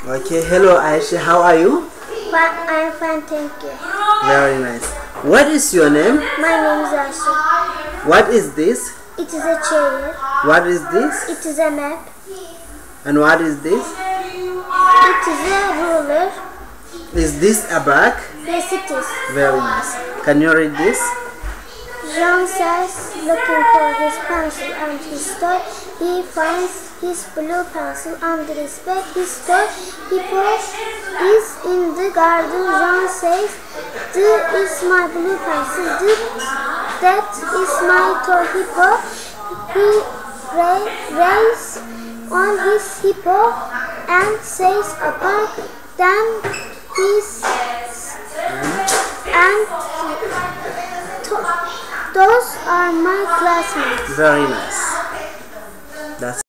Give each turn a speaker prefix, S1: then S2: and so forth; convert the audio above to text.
S1: Okay, hello Ayse, how are you?
S2: I'm fine, thank you.
S1: Very nice. What is your name?
S2: My name is Ayse.
S1: What is this?
S2: It is a chair.
S1: What is this?
S2: It is a map.
S1: And what is this?
S2: It is a ruler.
S1: Is this a bag?
S2: Yes, it is.
S1: Very nice. Can you read this?
S2: Jean says, looking for his pencil and his toy. He finds his blue pencil under his bed. His toy hippo is in the garden. Jean says, "This is my blue pencil. That is my toy hippo." He raises on his hippo and says, "Upon." Then those are my classmates.
S1: Very nice. That's